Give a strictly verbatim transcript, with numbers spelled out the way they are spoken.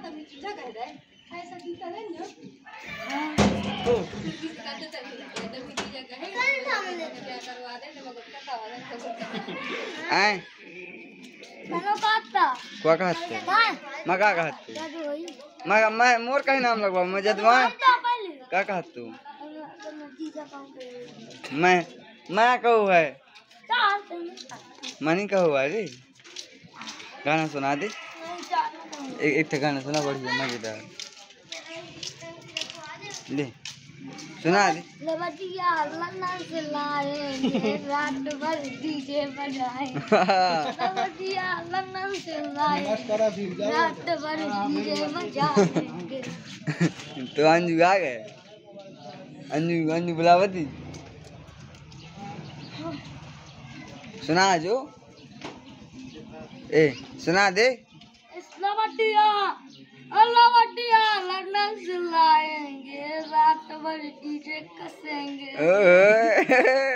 आए क्या कहते मैं क्या कहते मैं मैं मोर का ही नाम लगवा मैं जदवा क्या कहत तू मैं मैं कहू है मनी कहू अरे गाना सुना दे एक एक गाना सुना बढ़िया मजेदार ले सुना दे लबटिया लंदन से लाएंगे रात भर डीजे बजाएंगे लबटिया लंदन से लाएंगे रात भर डीजे बजाएंगे। तो अंजू आ गए अंजू अंजू बुलावती सुना जो ए सुना दे लबटिया लबटिया लंदन से लाएंगे रात भर डीजे कसेंगे।